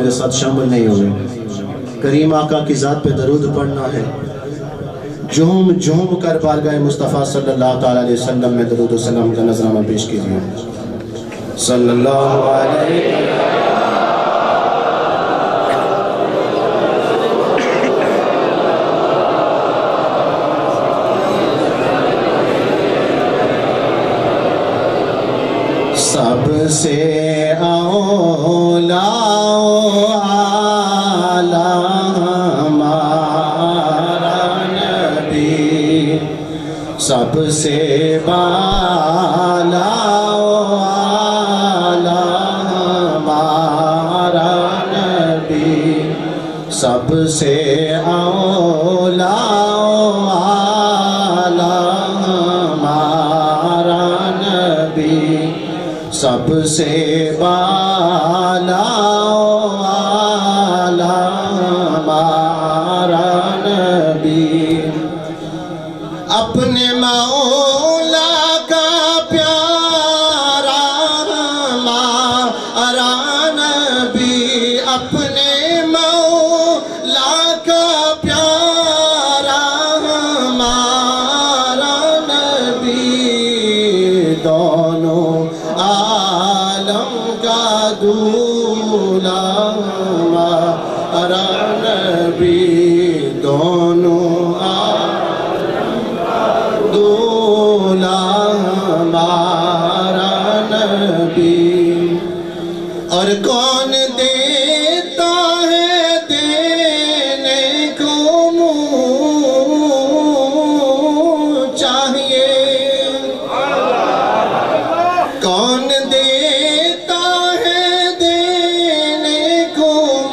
میرے ساتھ شامل نہیں ہوئے، کریم آقا کی ذات پہ درود پڑھنا ہے، جھوم جھوم کر بارگاہ مصطفیٰ صلی اللہ تعالیٰ علیہ وسلم میں درود و سلام کا نذرانہ پیش کیجئے۔ صلی اللہ علیہ وسلم۔ سب سے اولا اعلیٰ ہمارا نبی، سب سے بالا اعلیٰ ہمارا نبی، سب سے اولا اعلیٰ ہمارا نبی، سب سے بالا اعلیٰ ہمارا نبی، اپنے مولا کا پیارا ہمارا نبی، اپنے مولا کا پیارا ہمارا نبی، دونوں عالم کا دولا ہمارا نبی، دونوں عالم کا دولا ہمارا نبی، اور کون دیتا ہے دینے کو منہ چاہیے، کون دیتا ہے دینے کو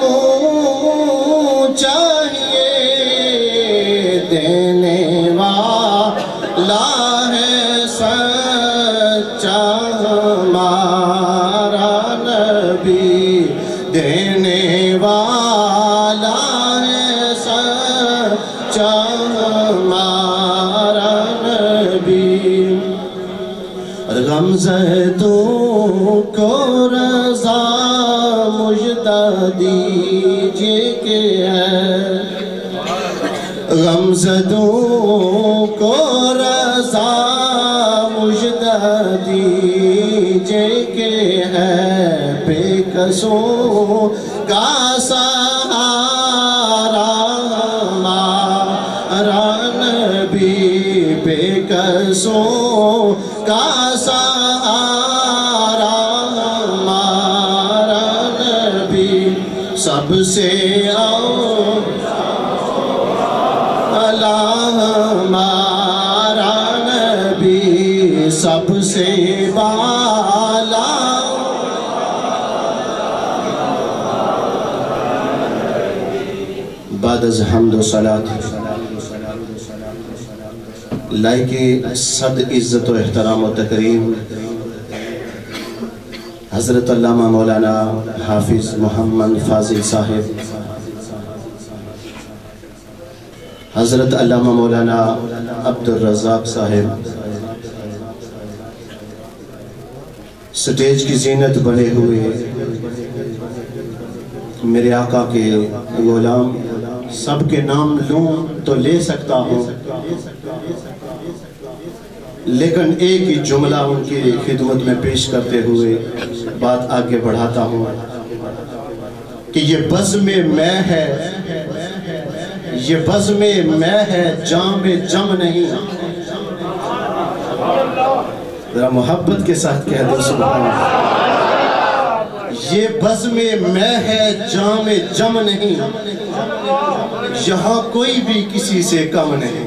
منہ چاہیے، دینے والا ہے سچا ہمارا نبی، دینے والا ہے سچا ہمارا نبی، غمزدوں کو رضا مجدہ دیجئے کہ ہے، غمزدوں کو رضا مجدہ دیجئے کہ ہے، بے کسوں کا سہارا ہمارا نبی، بے کسوں کا سہارا ہمارا نبی، سب سے اولا ہمارا نبی، سب سے بالا، بعد از حمد و صلاة لائق صد عزت و احترام و تکریم حضرت علامہ مولانا حافظ محمد فاضل صاحب، حضرت علامہ مولانا عبد الرزاق صاحب، سٹیج کی زینت بنے ہوئے میرے آقا کے غلام، سب کے نام لوں تو لے سکتا ہوں، لیکن ایک ہی جملہ ان کی خدمت میں پیش کرتے ہوئے بات آگے بڑھاتا ہوں کہ یہ بزم میں ہے، یہ بزم میں ہے، جام جم نہیں، ذرا محبت کے ساتھ کہہ دو سبحان اللہ، یہ بزم میں ہے، جام جم نہیں، یہاں کوئی بھی کسی سے کم نہیں،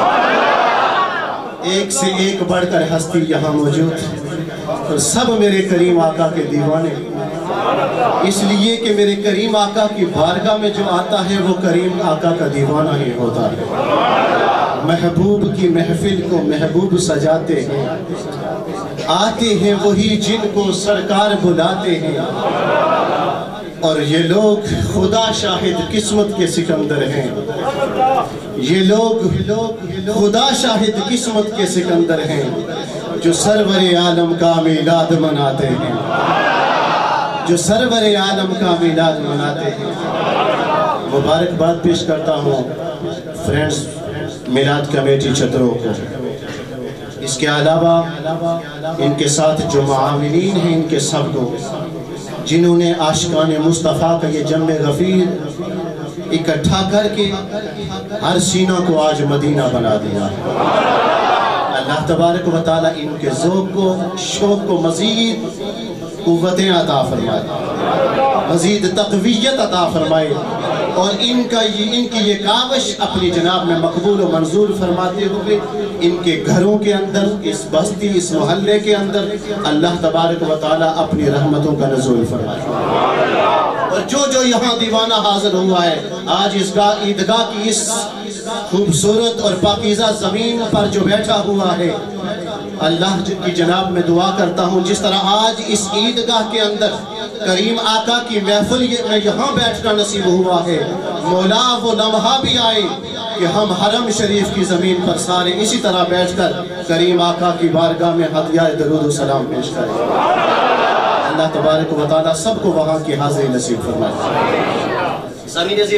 ایک سے ایک بڑھ کر ہستی یہاں موجود، اور سب میرے کریم آقا کے دیوانے، اس لیے کہ میرے کریم آقا کی بارگاہ میں جو آتا ہے وہ کریم آقا کا دیوانہ ہی ہوتا ہے، محبوب کی محفل کو محبوب سجاتے ہیں، آتے ہیں وہی جن کو سرکار بلاتے ہیں، اور یہ لوگ خدا شاہد قسمت کے سکندر ہیں، یہ لوگ خدا شاہد قسمت کے سکندر ہیں جو سرور عالم کا میلاد مناتے ہیں، جو سرور عالم کا میلاد مناتے ہیں۔ مبارکباد پیش کرتا ہوں فرینڈز میلاد کمیٹی چتروں کو، اس کے علاوہ ان کے ساتھ جو معاونین ہیں ان کے سب کو، جنہوں نے عاشقان مصطفیٰ کا یہ جمع غفیر اکٹھا کر کے ہر سینہ کو آج مدینہ بنا دیا۔ اللہ تبارک و تعالیٰ ان کے ذوق کو، شوق کو مزید قوتیں عطا فرمائے، مزید تقویت عطا فرمائے، اور ان کی یہ کاوش اپنی جناب میں مقبول و منظور فرماتے ہوئے ان کے گھروں کے اندر، اس بستی، اس محلے کے اندر اللہ تبارک و تعالیٰ اپنی رحمتوں کا نزول فرمائے۔ اور جو یہاں دیوانہ حاضر ہوا ہے آج اس عیدگاہ کی اس خوبصورت اور پاکیزہ زمین پر جو بیٹھا ہوا ہے، اللہ کی جناب میں دعا کرتا ہوں جس طرح آج اس عیدگاہ کے اندر کریم آقا کی محفل میں یہاں بیٹھنا نصیب ہوا ہے، مولا وہ لمحہ بھی آئے کہ ہم حرم شریف کی زمین پر سارے اسی طرح بیٹھ کر کریم آقا کی بارگاہ میں ہدیہ درود و سلام پیش کریں۔ اللہ تبارک و تعالیٰ سب کو وہاں کی حاضری نصیب فرمائے۔ سامعین عزیز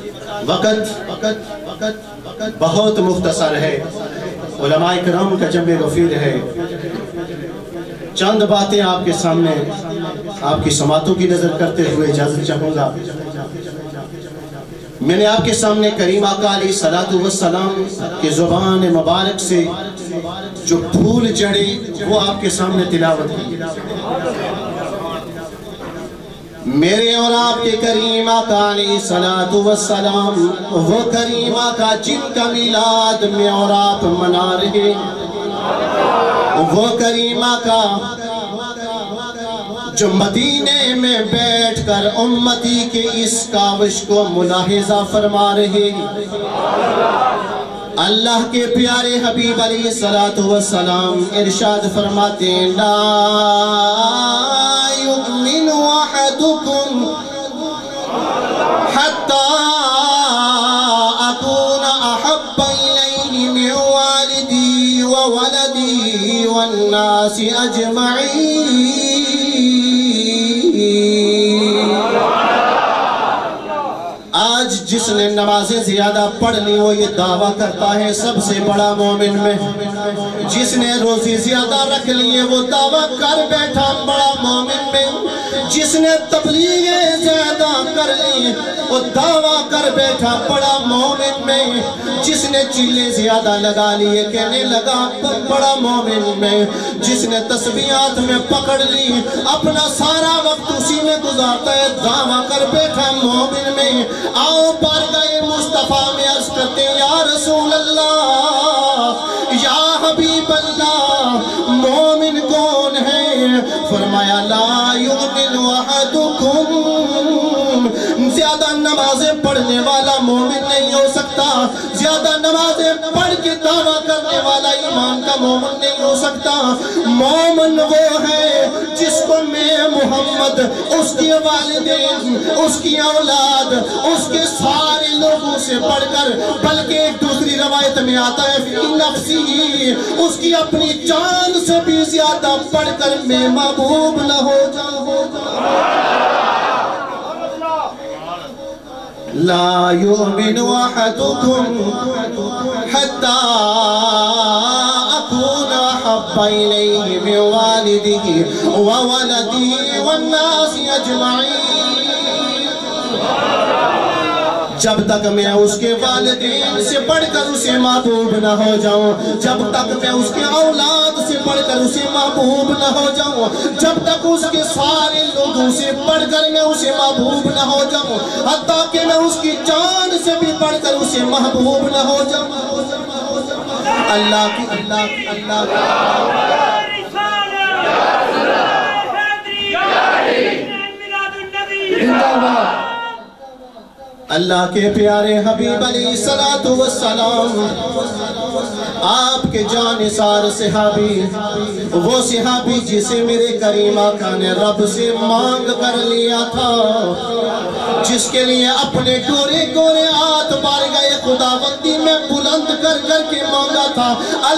وقت بہت مختصر ہے، علماء کرام کا جمع غفیر ہے، چند باتیں آپ کے سامنے آپ کی سماعتوں کی نظر کرتے ہوئے اجازت چاہوں گا۔ میں نے آپ کے سامنے کریم آقا علیہ السلام کے زبان مبارک سے جو پھول جڑے وہ آپ کے سامنے تلاوت کی۔ میرے اور آپ کے کریم آقا علیہ السلام، وہ کریم آقا جن کا میلاد میں اور آپ منا رہے، وہ کریم آقا جو مدینے میں بیٹھ کر امتی کے اس کاوش کو ملاحظہ فرما رہے، اللہ کے پیارے حبیب علیہ السلام ارشاد فرماتے ہیں لا یؤمن احدکم حتی اکون احب الیہ من والدی وولدی والناس اجمعین۔ آج جس نے نمازیں زیادہ پڑھ لی وہ یہ دعویٰ کرتا ہے سب سے بڑا مومن میں، جس نے روزی زیادہ رکھ لی وہ دعویٰ کر بیٹھا بڑا مومن میں، جس نے تبلیغیں زیادہ کر لی وہ دعویٰ کر بیٹھا بڑا مومن میں، جس نے چلے زیادہ لگا لیے کہنے لگا بڑا مومن میں، جس نے تسبیحات میں پکڑ لی اپنا سارا وقت اسی میں گزارتا ہے دعویٰ کر بیٹھا مومن میں۔ آؤ بارگاہ مصطفیٰ میں عرض کرتے ہیں یا رسول اللہ، یا حبیب اللہ، مومن کون ہے؟ فرمایا لا یؤمن احدکم، زیادہ نمازیں پڑھنے والا مومن نہیں ہو سکتا، زیادہ نمازیں پڑھ کے دعویٰ کرنے والا ایمان کا مومن نہیں ہو سکتا۔ مومن وہ ہے جس کو میں محمد، اس کی والدین، اس کی اولاد، اس کے سارے لوگوں سے پڑھ کر، بلکہ ایک دوسری روایت میں آتا ہے فی نفسی، اس کی اپنی جان سے بھی زیادہ پڑھ کر میں محبوب نہ ہو جاؤں۔ لا یؤمن احدکم حتی اکون احب الیہ من والدہ وولدہ والناس اجمعین۔ جب تک میں اس کے والدین سے بڑھ کر اسے محبوب نہ ہو جاؤں، جب تک میں اس کے اولاد سے بڑھ کر اسے محبوب نہ ہو جاؤں، جب تک اس کے سارے لوگوں سے بڑھ کر میں اسے محبوب نہ ہو جاؤں، حتیٰ کہ میں اس کی جان سے بھی بڑھ کر اسے محبوب نہ ہو جاؤں۔ اللہ اللہ کے پیارے حبیب علیہ السلام، آپ کے جانثار صحابی، وہ صحابی جسے میرے کریم آقا نے رب سے مانگ کر لیا تھا، جس کے لیے اپنے گورے گورے ہاتھ بارگاہ خداوندی میں بلند کر کر کے مانگا تھا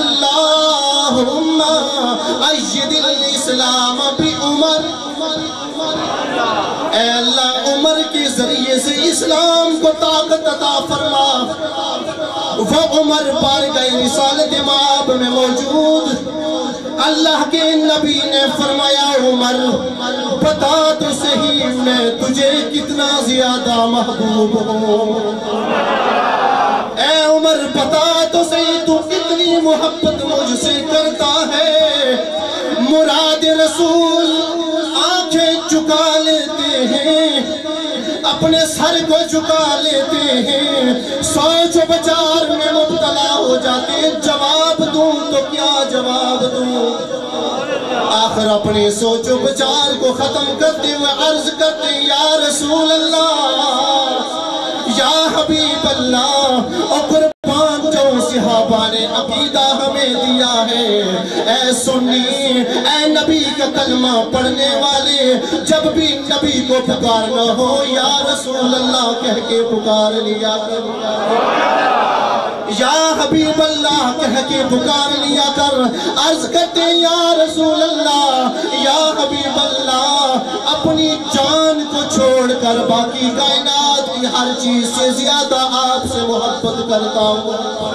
اللہم ایّد الاسلام بی عمر اے اللہ عمر کے ذریعے سے اسلام کو طاقت عطا فرما. وہ عمر بارگاہ رسالت مآب میں موجود اللہ کے نبی نے فرمایا عمر بتا تو صحیح میں تجھے کتنا زیادہ محبوب ہوں. اے عمر بتا تو صحیح تو کتنی محبت مجھ سے کرتا ہے. مراد رسول آنکھیں جھکا لیتے ہیں اپنے سر کو جھکا لیتے ہیں سوچ و بچار میں مبتلا ہو جاتے ہیں. جواب دوں تو کیا جواب دوں؟ آخر اپنے سوچ و بچار کو ختم کرتے ہوئے عرض کرتے ہیں یا رسول اللہ یا حبیب اللہ اور قربان جو صحابہ نے عقیدہ ہمیں دیا ہے. اے سنی اے نبی کا کلمہ پڑھنے والے جب بھی نبی کو پکارنا ہو یا رسول اللہ کہہ کے پکار لیا کر یا حبیب اللہ کہہ کے پکار لیا کر. عرض کرتے یا رسول اللہ یا حبیب اللہ اپنی جان کو چھوڑ کر باقی کائنات کی ہر چیز سے زیادہ آپ سے محبت کرتا ہوں.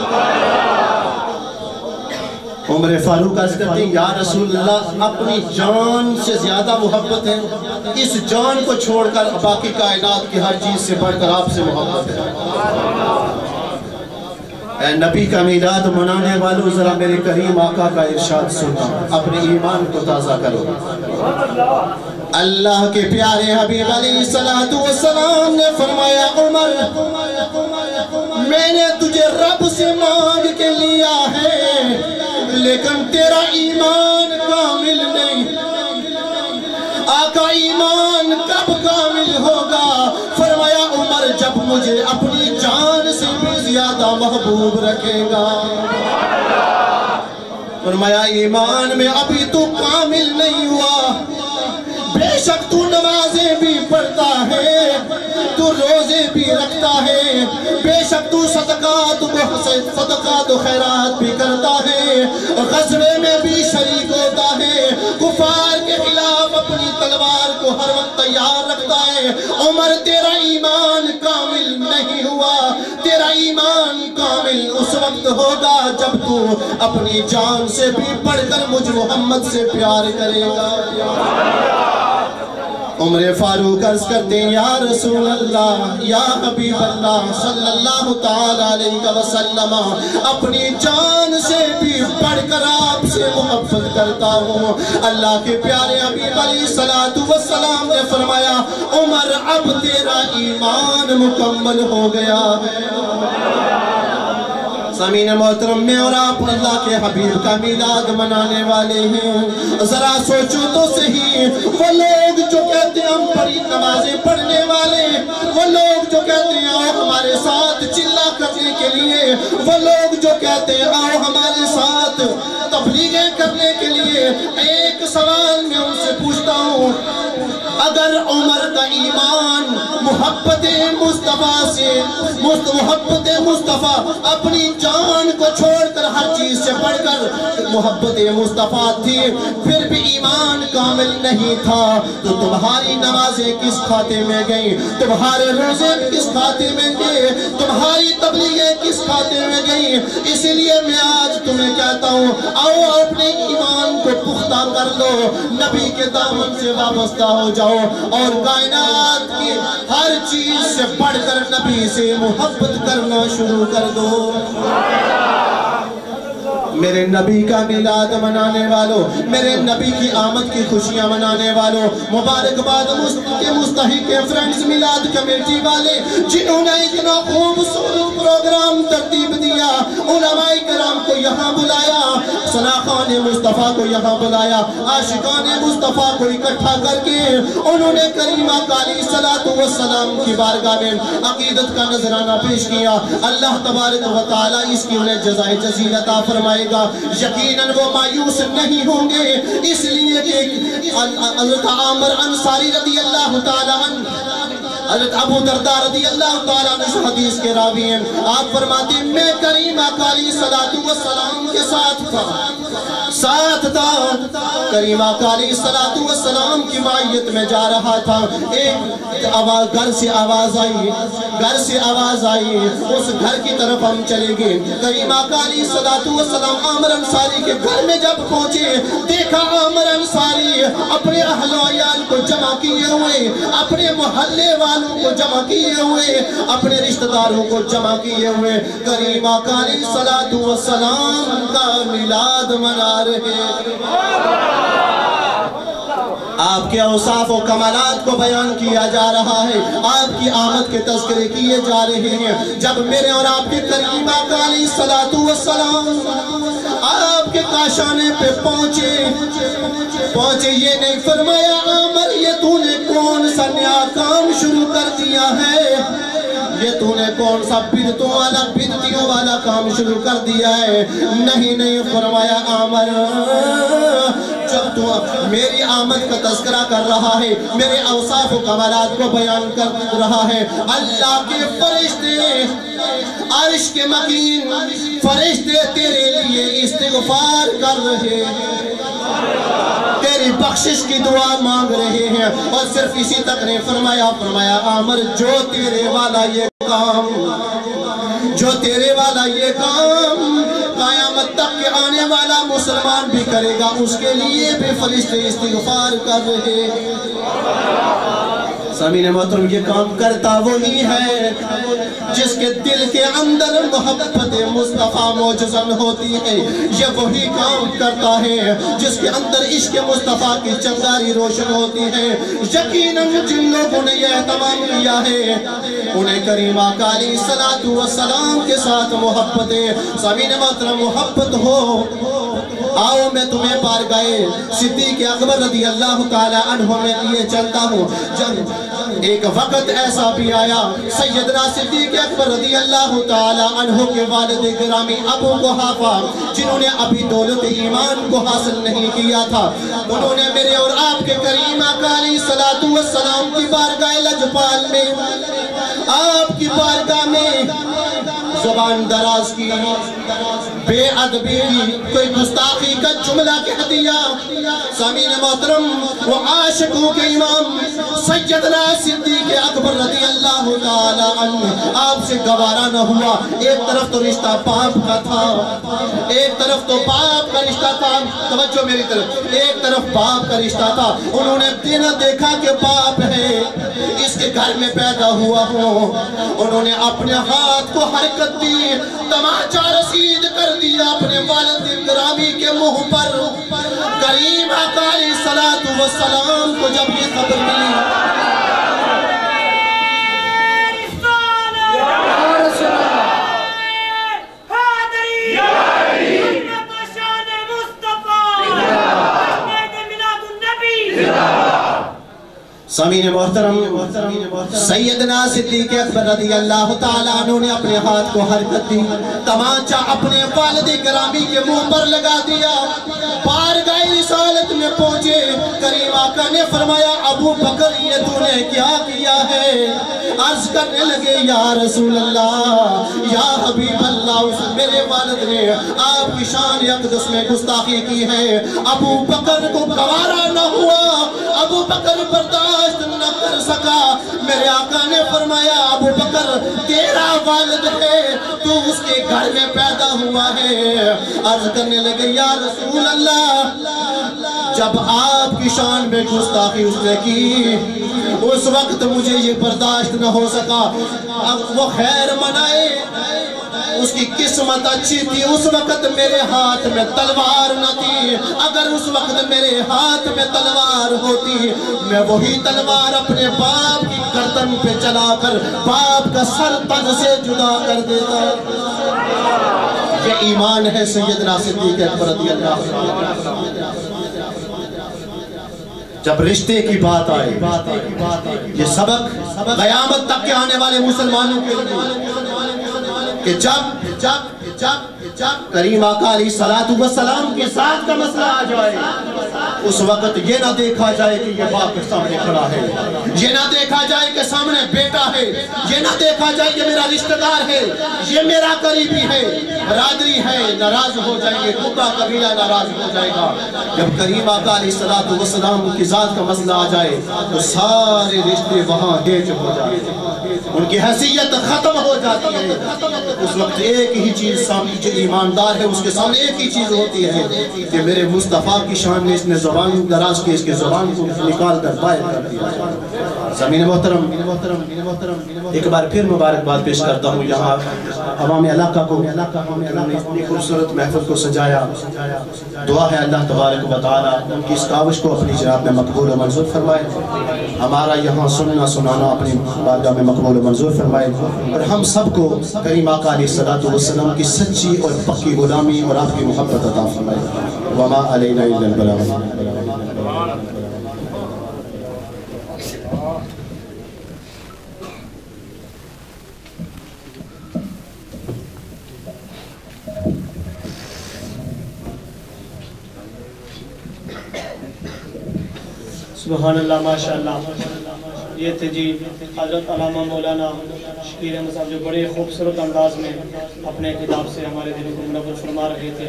عمر فاروق عرض کرتے ہیں یا رسول اللہ اپنی جان سے زیادہ محبت ہے. اس جان کو چھوڑ کر باقی کائنات کی ہر چیز سے بڑھ کر آپ سے محبت ہے. اے نبی کا میلاد منانے والوں ذرا میرے کریم آقا کا ارشاد سننا اپنے ایمان کو تازہ کرو. اللہ کے پیارے حبیب علیہ السلام نے فرمایا عمر میں نے تجھے رب سے مانگ کے لیا ہے لیکن تیرا ایمان کامل نہیں. آقا ایمان کب کامل ہوگا؟ فرمایا عمر جب مجھے اپنی جان سے بھی زیادہ محبوب رکھے گا. فرمایا ایمان میں ابھی تو کامل نہیں ہوا. بے شک تو نمازیں بھی پڑھتا ہے تو روزے بھی رکھتا ہے بے شک تو صدقات و خیرات بھی کرتا ہے غزوے میں بھی شریک ہوتا ہے کفار کے خلاف اپنی تلوار کو ہر وقت تیار رکھتا ہے. عمر تیرا ایمان کامل نہیں ہوا. تیرا ایمان کامل اس وقت ہوگا جب تو اپنی جان سے بھی بڑھ کر مجھ محمد سے پیار کرے گا. عمر فاروق عرض کرتے ہیں یا رسول اللہ یا حبیب اللہ صلی اللہ تعالی علیہ وسلم اپنی جان سے بھی بڑھ کر آپ سے محبت کرتا ہوں. اللہ کے پیارے حبیب علیہ السلام نے فرمایا عمر اب تیرا ایمان مکمل ہو گیا ہے. سامعین محترم میں اور آپ اللہ کے حبیب کا میلاد منانے والے ہیں. ذرا سوچو تو صحیح وہ لوگ جو کہتے ہیں ہم بڑی نمازیں پڑھنے والے وہ لوگ جو کہتے ہیں آؤ ہمارے ساتھ چلا کرنے کے لیے وہ لوگ جو کہتے ہیں آؤ ہمارے ساتھ تبلیغیں کرنے کے لیے ایک سوال میں ان سے پوچھتا ہوں اگر عمر کا ایمان محبت مصطفیٰ سے محبت مصطفیٰ اپنی جان کو چھوڑ کر ہر چیز سے بڑھ کر محبت مصطفیٰ تھی پھر بھی ایمان کامل نہیں تھا تو تمہاری نمازیں کس کھاتے میں گئیں تمہارے روزے کس کھاتے میں گئے تمہاری تبلیغیں کس کھاتے میں گئیں. اس لیے میں آج تمہیں کہتا ہوں آؤ اپنے ایمان کو پختہ کر لو نبی کے دامن سے وابستہ ہو جاؤ اور کائنات کی ہر چیز سے بڑھ کر نبی سے محبت کرنا شروع کر دو. میرے نبی کا میلاد منانے والوں میرے نبی کی آمد کی خوشیاں منانے والوں مبارکباد کے مستحق فرینڈز میلاد کمیٹی والے جنہوں نے اتنا خوبصورت پروگرام ترتیب دیا علماء کرام کو یہاں بلایا صلاخان مصطفیٰ کو یہاں بلایا عاشقان مصطفیٰ کو اکٹھا کر کے انہوں نے کریمہ علیہ السلام کی بارگاہ میں عقیدت کا نذرانہ پیش کیا. اللہ تبارک و تعالی اس کی انہیں جزائے جزیل عطا فرمائے گا. یقیناً وہ مایوس نہیں ہوں گے اس لیے کہ حضرت عامر انصاری رضی اللہ تعالیٰ عنہ حضرت ابو درداء رضی اللہ تعالیٰ عنہ اس حدیث کے راوی ہیں. آپ فرماتے ہیں میں کریم علیہ السلام کے ساتھ تھا ساتھ تھا، کریم آقا علیہ السلام کی معیت میں جا رہا تھا، ایک گھر سے آواز آئی، گھر سے آواز آئی، اس گھر کی طرف ہم چلے گئے۔ کریم آقا علیہ السلام عامر انصاری کے گھر میں جب پہنچے، دیکھا عامر انصاری اپنے اہل و عیال کو جمع کیے ہوئے، اپنے محلے والوں کو جمع کیے ہوئے، اپنے رشتہ داروں کو جمع کیے ہوئے، کریم آقا علیہ السلام کا میلاد منا رہے۔ آپ کے اوصاف و کمالات کو بیان کیا جا رہا ہے، آپ کی آمد کے تذکرے کیے جا رہے ہیں۔ جب میرے اور آپ کے کریم آقا علیہ السلام آپ کے کاشانے پہ پہنچے، یہ نہیں فرمایا عامر یہ تو نے کون سا نیا کام شروع کر دیا ہے، یہ تو نے کون سا بدعتیوں والا کام شروع کر دیا ہے، نہیں فرمایا عامر جب تو میری آمد کا تذکرہ کر رہا ہے، میرے اوصاف و کمالات کو بیان کر رہا ہے، اللہ کے فرشتے عرش کے مکین فرشتے تیرے لیے استغفار کر رہے ہیں، تیری بخشش کی دعا مانگ رہے ہیں، اور صرف اسی تک نہیں فرمایا عامر جو تیرے والا یہ کام قیامت تک کے آنے والا مسلمان بھی کرے گا، اس کے لیے بھی فرشتے استغفار کر رہے ہیں۔ سامعین محترم، یہ کام کرتا وہی ہے جس کے دل کے اندر محبت مصطفیٰ موجزن ہوتی ہے، یہ وہی کام کرتا ہے جس کے اندر عشق مصطفیٰ کی چنگاری روشن ہوتی ہے۔ یقیناً جن لوگوں نے یہ اہتمام کیا ہے انہیں کریم آقا علیہ السلام کے ساتھ محبت ہے۔ سامعین محترم، محبت ہو، آؤ میں تمہیں بارگاہ صدیق اکبر رضی اللہ تعالی عنہ میں لیے چلتا ہوں۔ جب ایک وقت ایسا بھی آیا، سیدنا صدیق اکبر رضی اللہ تعالی عنہ کے والد گرامی ابو قحافہ، جنہوں نے ابھی دولت ایمان کو حاصل نہیں کیا تھا، انہوں نے میرے اور آپ کے کریم آقا علیہ السلام کی بارگاہ لجپال میں، آپ کی بارگاہ میں زبان دراز کی، بے ادبی کی، کوئی گستاخی کا جملہ کہہ دیا۔ سامعین محترم، وہ عاشقوں کے امام سیدنا صدیق اکبر رضی اللہ تعالی عنہ آپ سے گوارا نہ ہوا۔ ایک طرف تو رشتہ باپ کا تھا، ایک طرف تو باپ کا رشتہ تھا، توجہ میری طرف، ایک طرف باپ کا رشتہ تھا، انہوں نے دیکھا کہ باپ ہے، اس کے گھر میں پیدا ہوا ہوں، انہوں نے اپنے ہاتھ کو حرکت دی، تماچا رسید کر دیا اپنے والد گرامی کے منہ پر۔ کریم آقا علیہ السلام کو جب یہ خبر ملی، سامعین محترم، سیدنا صدیق اکبر رضی اللہ تعالیٰ عنہ نے اپنے ہاتھ کو حرکت دی، تمانچہ اپنے والد گرامی کے منہ پر لگا دیا، بارگاہ رسالت میں پہنچے، کریم آقا نے فرمایا ابو بکر یہ تو نے کیا کیا ہے؟ عرض کرنے لگے یا رسول اللہ، یا حبیب اللہ، میرے والد نے آپ کی شان اقدس میں گستاخی کی ہے۔ ابو بکر کو گوارا نہ ہوا، ابو بکر برداشت نہ کر سکا، میرے آقا نے فرمایا ابو بکر تیرا والد ہے، تو اس کے گھر میں پیدا ہوا ہے۔ عرض کرنے لگے یا رسول اللہ، جب آپ کی شان میں گستاخی اس نے کی، اس وقت مجھے یہ برداشت نہ ہو سکا۔ اب وہ خیر منائے، اس کی قسمت اچھی تھی، اس وقت میرے ہاتھ میں تلوار نہ تھی، اگر اس وقت میرے ہاتھ میں تلوار ہوتی، میں وہی تلوار اپنے باپ کی گردن پہ چلا کر باپ کا سر تن سے جدا کر دیتا۔ یہ ایمان ہے سیدنا صدیق اکبر رضی اللہ عنہ۔ جب رشتے کی بات آئے، یہ سبق قیامت تک کے آنے والے مسلمانوں کے لیے کہ جب جب کریم آقا علیہ السلام کے ساتھ کا مسئلہ آ جائے اس وقت یہ نہ دیکھا جائے کہ یہ باپ کے سامنے کھڑا ہے، یہ نہ دیکھا جائے کہ سامنے بیٹا ہے، یہ نہ دیکھا جائے کہ میرا رشتہ دار ہے، یہ میرا قریبی ہے، برادری ہے، ناراض ہو جائیں گے، پورا قبیلہ ناراض ہو جائے گا۔ جب کریم آقا علیہ السلام کی ذات کا مسئلہ آ جائے تو سارے رشتے وہاں ہیج ہو جائے، ان کی حیثیت ختم ہو جاتی ہے۔ اس وقت ایک ہی چیز سامنے، جو ایماندار ہے اس کے سامنے ایک ہی چیز ہوتی ہے کہ میرے مصطفیٰ کی شان میں اس نے زبان دراز کی، اس کے زبان کو نکال کر باہر کر دیا۔ زمین محترم، ایک بار پھر مبارکباد پیش کرتا ہوں یہاں عوام علاقہ کو، اتنی خوبصورت محفل کو سجایا۔ دعا ہے اللہ تبارک و تعالیٰ ان کی اس کاوش کو اپنی جناب میں مقبول و منظور فرمائے، ہمارا یہاں سننا سنانا اپنی بارگاہ میں مقبول و منظور فرمائے، اور ہم سب کو کریم آقا علیہ السلام کی سچی اور پکی غلامی اور آپ کی محبت عطا فرمائے۔ وما علینا الا البلاغ۔ سبحان اللہ، ماشاءاللہ۔ یہ تھے جی حضرت علامہ مولانا شکیر احمد صاحب، جو بڑے خوبصورت انداز میں اپنے خطاب سے ہمارے دلوں کو منور فرما رہے تھے۔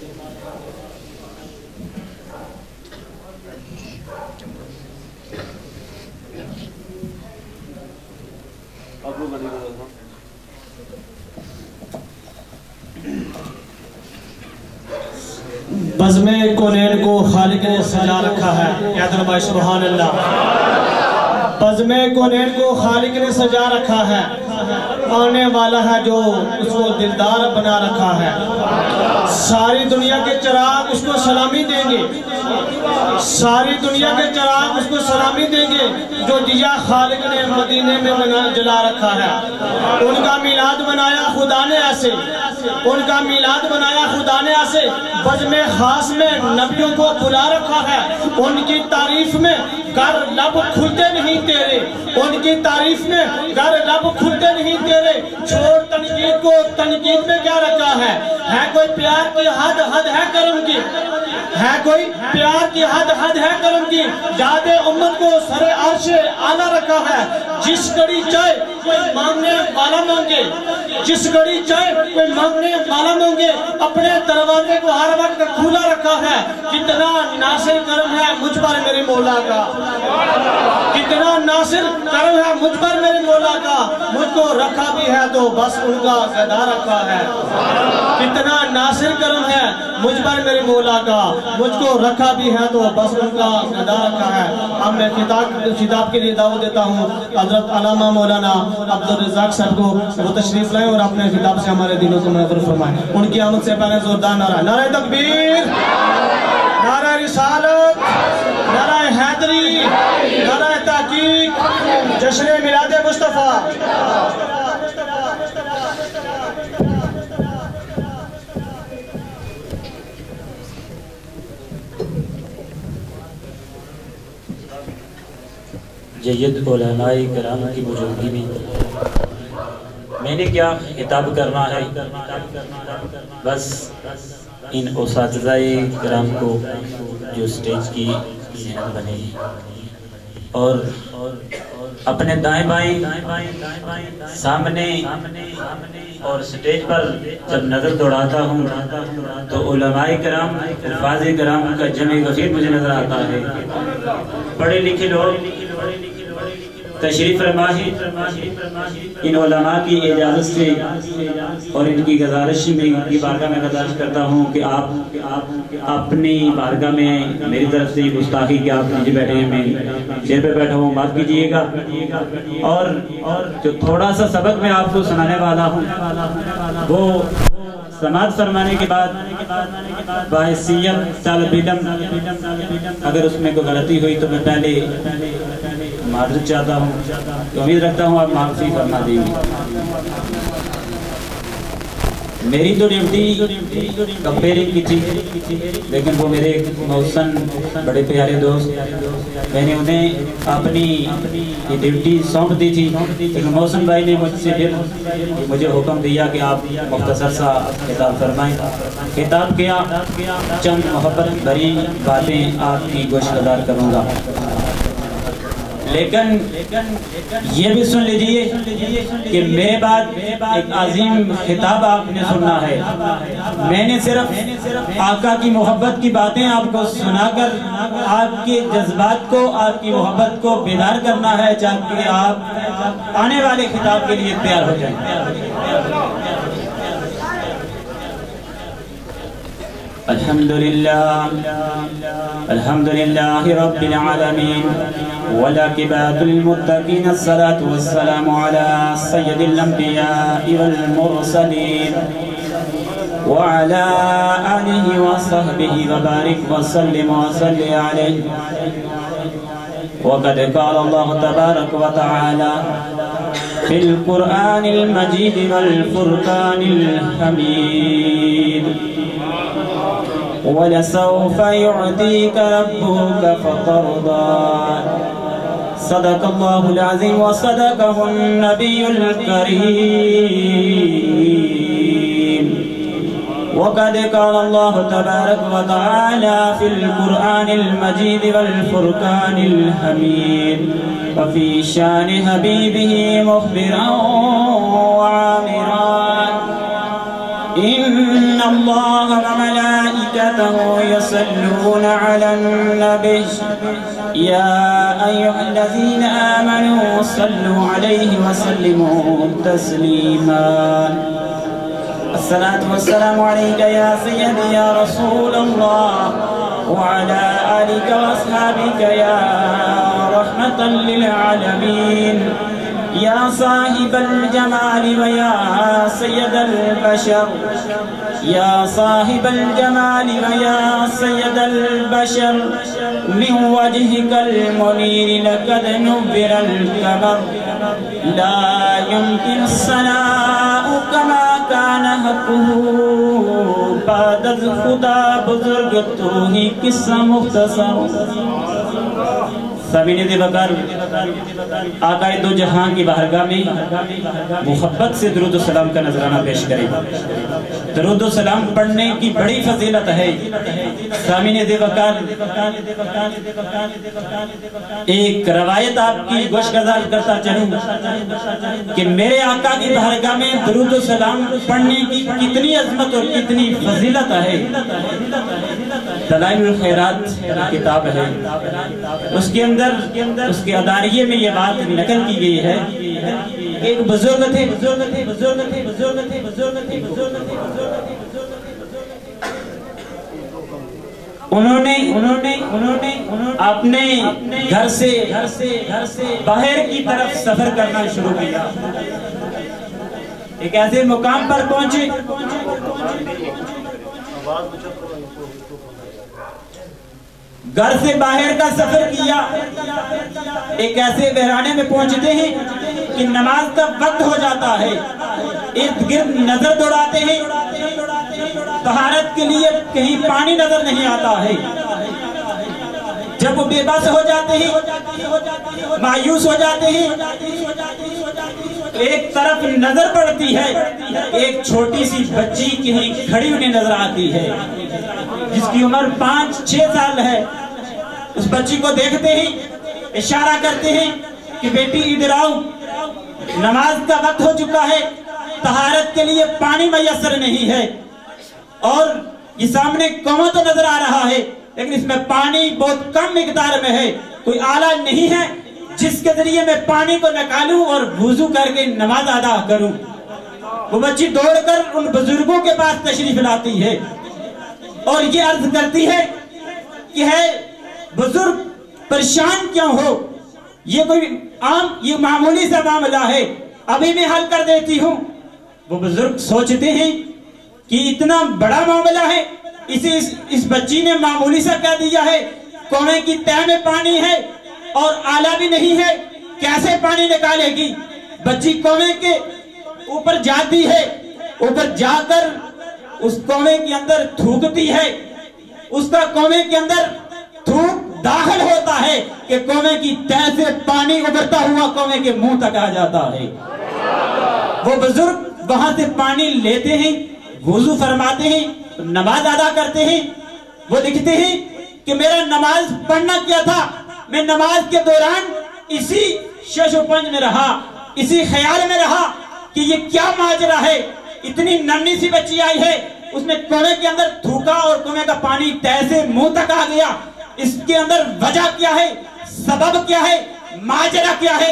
بزم کونین کو خالق نے سجا رکھا ہے، یاد رمائے سبحان اللہ۔ بزم کونین کو خالق نے سجا رکھا ہے، آنے والا ہے جو اس کو دلدار بنا رکھا ہے۔ ساری دنیا کے چراغ اس کو سلامی دیں گے، ساری دنیا کے چراغ اس کو سلامی دیں گے، جو دیا خالق نے مدینے میں جلا رکھا ہے۔ ان کا میلاد منایا خدا نے ایسے، ان کا میلاد منایا خدا نے ایسے، بزم خاص میں نبیوں کو بلا رکھا ہے۔ ان کی تعریف میں گر لب کھلتے نہیں تیرے، ان کی تعریف میں گر لب کھلتے نہیں تیرے۔ چھوڑ تنقید کو، تنقید میں کیا رکھا ہے کوئی پیار کی حد ہے کرم کی، ہے کوئی پیار کی حد ہے کرم کی۔ یاد امت کو سر عرش اعلیٰ رکھا ہے، جس گھڑی چاہے کوئی مانگنے والا مانگے، جس گھڑی چاہے کوئی مانگنے والا مانگے، اپنے دروازے کو ہر وقت کھلا رکھا ہے۔ کتنا ناصر کرم ہے مجھ پر میرے مولا کا، کتنا ناصر کرم ہے مجھ پر میرے مولا کا، مجھ کو رکھا بھی ہے تو بس ان کا گدا رکھا ہے۔ کتنا ناصر کرم ہے مجھ پر میرے مولا کا، مجھ کو رکھا بھی ہے تو بس ان کا گدا رکھا ہے۔ اب میں خطاب کے لیے دعوت دیتا ہوں حضرت علامہ مولانا عبدالرزاق صاحب کو، وہ تشریف لائیں اور اپنے خطاب سے ہمارے دلوں کو منور فرمائیں۔ ان کی آمد سے پہلے زوردار نعرہ، نعرہ تکبیر، نعرہ رسالت، نعرہ حیدری، نعرہ تحقیق، جشن میلاد مصطفیٰ۔ جید علماء کرام کی موجودگی میں میں نے کیا خطاب کرنا ہے، بس ان اساتذہ کرام کو جو سٹیج کی ذہن بنے اور اپنے دائیں بائیں سامنے اور سٹیج پر جب نظر دوڑاتا ہوں تو علماء کرام، حفاظ کرام کا جمع غفیر مجھے نظر آتا ہے۔ پڑھے لکھے لوگ تشریف فرما ہے، ان علماء کی اجازت سے اور ان کی گزارش میں ان کی بارگاہ میں گزارش کرتا ہوں کہ آپ اپنی بارگاہ میں میری طرف سے گستاخی کہ آپ نیچے بیٹھے ہیں، میں چیئر پہ بیٹھا ہوں، معاف کیجئے گا۔ اور جو تھوڑا سا سبق میں آپ کو سنانے والا ہوں وہ سماعت فرمانے کے بعد بحیثیت طالب علم اگر اس میں کوئی غلطی ہوئی تو میں پہلے معذرت چاہتا ہوں، تو امید رکھتا ہوں آپ معافی فرما دیں گے۔ میری تو ڈیوٹی کمپیئرنگ کی تھی، لیکن وہ میرے محسن بڑے پیارے دوست، میں نے انہیں اپنی یہ ڈیوٹی سونپ دی تھی، لیکن محسن بھائی نے مجھ سے پھر مجھے حکم دیا کہ آپ مختصر سا خطاب فرمائیں۔ خطاب کیا، چند محبت بھری باتیں آپ کی گوشگزار کروں گا، لیکن یہ بھی سن لیجئے کہ میرے بعد ایک عظیم خطاب آپ نے سننا ہے۔ میں نے صرف آقا کی محبت کی باتیں آپ کو سنا کر آپ کے جذبات کو، آپ کی محبت کو بیدار کرنا ہے، تاکہ آپ آنے والے خطاب کے لیے تیار ہو جائیں۔ الحمدللہ رب العالمین والعاقبۃ للمتقین، الصلاة والسلام علی سید الانبیاء والمرسلین وعلى آلہ وصحبہ وبارک وسلم وصلی علیہ۔ وقد قال اللہ تبارک وتعالی فی القرآن المجید والفرقان الحمید، وَلَسَوْفَ يُعْطِيكَ رَبُّكَ فَتَرْضَىٰ۔ صدق اللہ العظیم وصدقہ النبی الکریم۔ وقد قال اللہ تبارک وتعالی فی القرآن المجید والفرقان الحمید، وفی شان حبیبہ مخبرا وعامرا، ان اللہ وملائکتہ یصلون علی النبی یا ایہا الذین آمنوا صلوا علیہ وسلموا تسلیما۔ الصلاة والسلام علیکہ یا سیدی یا رسول اللہ وعلی آلک واصحابک یا رحمتا للعالمین، یا صاحب الجمال ویا سید البشر، یا صاحب الجمال ویا سید البشر، من وجهك المنیر لقد نور القمر، لا يمكن الثناء كما كان حقه، بعد از خدا بزرگ تو ہی قصہ مختصر۔ سامعین دے بکر آقا دو جہاں کی بارگاہ میں محبت سے درود و سلام کا نذرانہ پیش کریں۔ درود و سلام پڑھنے کی بڑی فضیلت ہے۔ سامعین دے بکر ایک روایت آپ کی گوشگزار کرتا چلوں کہ میرے آقا کی بارگاہ میں درود و سلام پڑھنے کی کتنی عظمت اور کتنی فضیلت ہے۔ دلائل الخیرات کتاب ہے، اس کے اندر اس کے اداریے میں یہ بات نقل کی گئی ہے۔ ایک بزرگ تھے، انہوں نے اپنے گھر سے باہر کی طرف سفر کرنا شروع کیا۔ ایک ایسے مقام پر پہنچے گھر سے باہر کا سفر کیا، ایک ایسے ویرانے میں پہنچتے ہیں کہ نماز کا وقت ہو جاتا ہے، ارد گرد نظر دوڑاتے ہیں، طہارت کے لیے کہیں پانی نظر نہیں آتا ہے۔ جب وہ بے بس ہو جاتے ہیں، مایوس ہو جاتے ہیں، ایک طرف نظر پڑتی ہے، ایک چھوٹی سی بچی کہیں کھڑی انہیں نظر آتی ہے، جس کی عمر 5-6 سال ہے۔ اس بچی کو دیکھتے ہیں، اشارہ کرتے ہیں کہ بیٹی ادھر آؤ، نماز کا وقت ہو چکا ہے، طہارت کے لیے پانی میسر نہیں ہے، اور یہ سامنے کنواں تو نظر آ رہا ہے لیکن اس میں پانی بہت کم مقدار میں ہے، کوئی آلہ نہیں ہے جس کے ذریعے میں پانی کو نکالوں اور وضو کر کے نماز ادا کروں۔ وہ بچی دوڑ کر ان بزرگوں کے پاس تشریف لاتی ہے اور یہ عرض کرتی ہے کہ ہے بزرگ پریشان کیوں ہو، یہ کوئی یہ معمولی سا معاملہ ہے، ابھی میں حل کر دیتی ہوں۔ وہ بزرگ سوچتے ہیں کہ اتنا بڑا معاملہ ہے، اس بچی نے معمولی سا کہہ دیا ہے، کنویں کی تہ میں پانی ہے اور آلہ بھی نہیں ہے، کیسے پانی نکالے گی؟ بچی کنویں کے اوپر جاتی ہے، اوپر جا کر اس کوے کے اندر تھوکتی ہے، اس کا کوے کے اندر تھوک داخل ہوتا ہے کہ کوے کی تہ سے پانی ابھرتا ہوا کوے کے منہ تک آ جاتا ہے۔ وہ بزرگ وہاں سے پانی لیتے ہیں، وضو فرماتے ہیں، نماز ادا کرتے ہیں۔ وہ لکھتے ہیں کہ میرا نماز پڑھنا کیا تھا، میں نماز کے دوران اسی شش و پنج میں رہا، اسی خیال میں رہا کہ یہ کیا ماجرا ہے، اتنی ننھی سی بچی آئی ہے، اس نے کنویں کے اندر تھوکا اور کنویں کا پانی تہ سے منہ تک آ گیا، اس کے اندر وجہ کیا ہے، سبب کیا ہے، ماجرا کیا ہے۔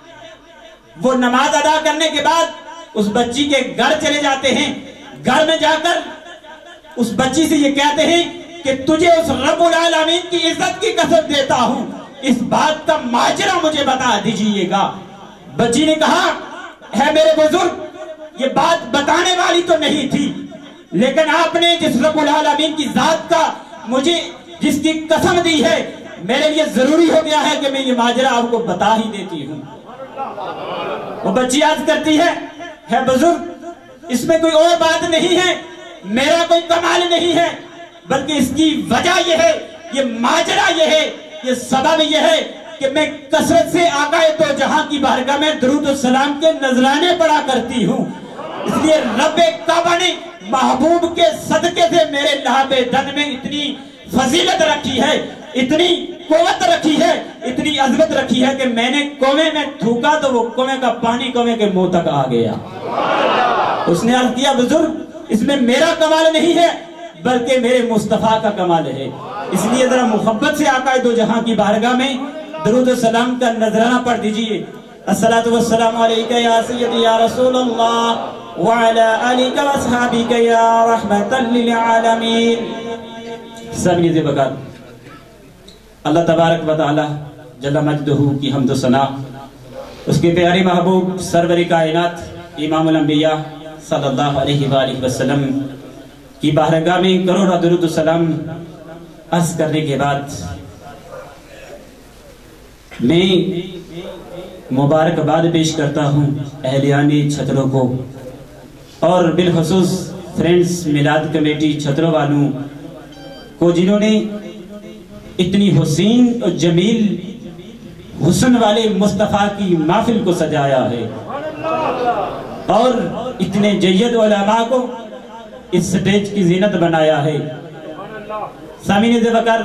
وہ نماز ادا کرنے کے بعد اس بچی کے گھر چلے جاتے ہیں، گھر میں جا کر اس بچی سے یہ کہتے ہیں کہ تجھے اس رب العالمین کی عزت کی قسم دیتا ہوں، اس بات کا ماجرا مجھے بتا دیجئے گا۔ بچی نے کہا ہے میرے بزرگ، یہ بات بتانے والی تو نہیں تھی، لیکن آپ نے جس رب العالمین کی ذات کا مجھے جس کی قسم دی ہے، میرے لیے ضروری ہو گیا ہے کہ میں یہ ماجرا آپ کو بتا ہی دیتی ہوں۔ وہ بچی عرض کرتی ہے بزرگ، اس میں کوئی اور بات نہیں ہے، میرا کوئی کمال نہیں ہے، بلکہ اس کی وجہ یہ ہے، یہ ماجرا یہ ہے، یہ سبب یہ ہے کہ میں کثرت سے آقا دو جہاں کی بارگاہ میں درود و سلام کے نذرانے پڑھا کرتی ہوں، اس لیے رب کعبہ نے محبوب کے صدقے سے میرے لہب دن میں اتنی فضیلت رکھی ہے، اتنی قوت رکھی ہے، اتنی عظمت رکھی ہے کہ میں نے کنویں میں تھوکا تو وہ کنویں کا پانی کنویں کے منہ تک آ گیا۔ اس نے عرض کیا بزرگ، اس میں میرا کمال نہیں ہے بلکہ میرے مصطفیٰ کا کمال ہے، اس لیے ذرا محبت سے آقا دو جہاں کی بارگاہ میں درود و سلام کا نذرانہ پڑھ دیجئے۔ الصلاۃ والسلام علیکہ یا سیدی یا رسول اللہ وعلی آلک و اصحابک یا رحمت للعالمین۔ سب نیزے بکات اللہ تبارک و تعالی جل مجدہ کی حمد و ثنا اس کے پیارے محبوب سرور کائنات امام الانبیاء صلی اللہ علیہ وآلہ وسلم کی بارگاہ میں کروڑا درود و سلام عرض کرنے کے بعد میں مبارکباد پیش کرتا ہوں اہلیانی چھتروں کو اور بالخصوص فرینڈز میلاد کمیٹی چھتروں والوں کو، جنہوں نے اتنی حسین اور جمیل حسن والے مصطفیٰ کی محفل کو سجایا ہے اور اتنے جید علماء کو اس سٹیج کی زینت بنایا ہے۔ سامعین ذی وقار،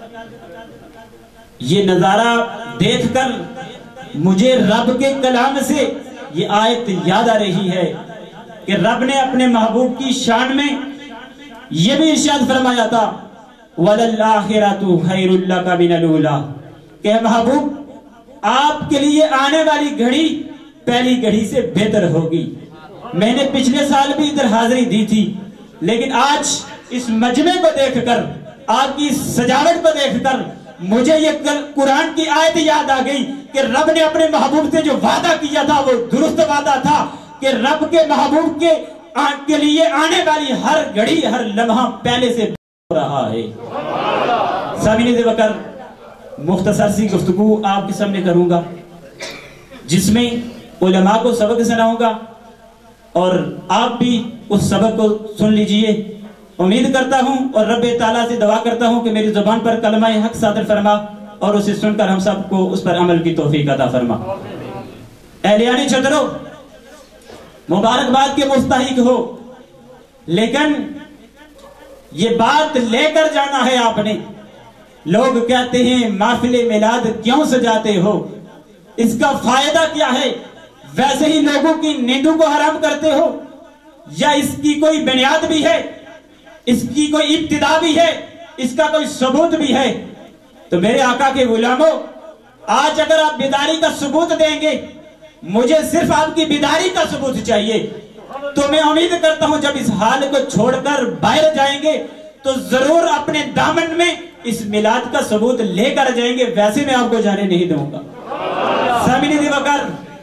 یہ نظارہ دیکھ کر مجھے رب کے کلام سے یہ آیت یاد آ رہی ہے کہ رب نے اپنے محبوب کی شان میں یہ بھی ارشاد فرمایا تھا وَلَلْآخِرَةُ خَيْرٌ لَكَ مِنَ الْأُولَىٰ، کہ محبوب آپ کے لیے آنے والی گھڑی پہلی گھڑی سے بہتر ہوگی۔ میں نے پچھلے سال بھی ادھر حاضری دی تھی، لیکن آج اس مجمع کو دیکھ کر، آپ کی سجاوٹ کو دیکھ کر مجھے یہ قرآن کی آیت یاد آ گئی کہ رب نے اپنے محبوب سے جو وعدہ کیا تھا وہ درست وعدہ تھا کہ رب کے محبوب کے لیے آنے والی ہر گھڑی ہر لمحہ پہلے سے ہو رہا ہے۔ سامعین ذی وقار، مختصر سی گفتگو آپ کے سامنے کروں گا جس میں علماء کو سبق سناؤں گا اور آپ بھی اس سبق کو سن لیجئے۔ امید کرتا ہوں اور رب تعالیٰ سے دعا کرتا ہوں کہ میری زبان پر کلمہ حق صادر فرما اور اسے سن کر ہم سب کو اس پر عمل کی توفیق عطا فرما۔ اہلیانی چھترو، مبارکباد کے مستحق ہو، لیکن یہ بات لے کر جانا ہے آپ نے۔ لوگ کہتے ہیں محفل میلاد کیوں سجاتے ہو، اس کا فائدہ کیا ہے؟ ویسے ہی لوگوں کی نیندوں کو حرام کرتے ہو یا اس کی کوئی بنیاد بھی ہے، اس کی کوئی ابتدا بھی ہے، اس کا کوئی ثبوت بھی ہے؟ تو میرے آقا کے غلاموں، آج اگر آپ بیداری کا ثبوت دیں گے، مجھے صرف آپ کی بیداری کا ثبوت چاہیے، تو میں امید کرتا ہوں جب اس حال کو چھوڑ کر باہر جائیں گے تو ضرور اپنے دامن میں اس میلاد کا ثبوت لے کر جائیں گے، ویسے میں آپ کو جانے نہیں دوں گا۔ سامعین ذی وقار،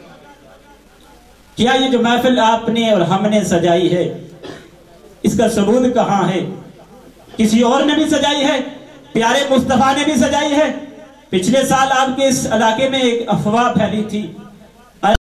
کیا یہ جو محفل آپ نے اور ہم نے سجائی ہے اس کا ثبوت کہاں ہے؟ کسی اور نے بھی سجائی ہے، پیارے مصطفیٰ نے بھی سجائی ہے۔ پچھلے سال آپ کے اس علاقے میں ایک افواہ پھیلی تھی